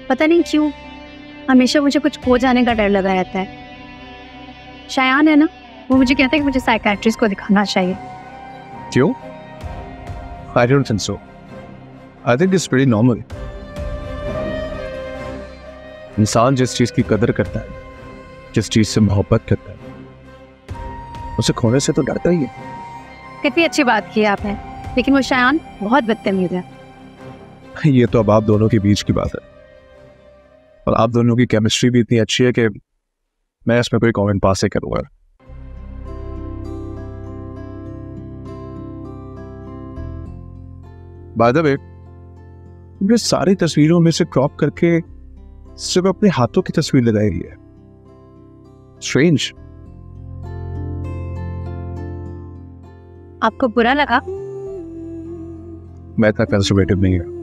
पता नहीं क्यों हमेशा मुझे कुछ खो जाने का डर लगा रहता है। शायान है ना, वो मुझे कहता है कि मुझे साइकियाट्रिस्ट को दिखाना चाहिए। क्यों? I don't think so. I think it's pretty normal. इंसान जिस चीज की कदर करता है, जिस चीज से मोहब्बत करता है, उसे खोने से तो डरता ही है। कितनी अच्छी बात की आपने, लेकिन वो शायान बहुत बदतमीज है। ये तो अब आप दोनों के बीच की बात है, और आप दोनों की केमिस्ट्री भी इतनी अच्छी है कि मैं इसमें कोई कमेंट पास ही करूंगा। बाय द वे, ये सारी तस्वीरों में से क्रॉप करके सिर्फ अपने हाथों की तस्वीर लगाई हुई है। स्ट्रेंज। आपको बुरा लगा? मैं इतना कंजर्वेटिव नहीं हूं।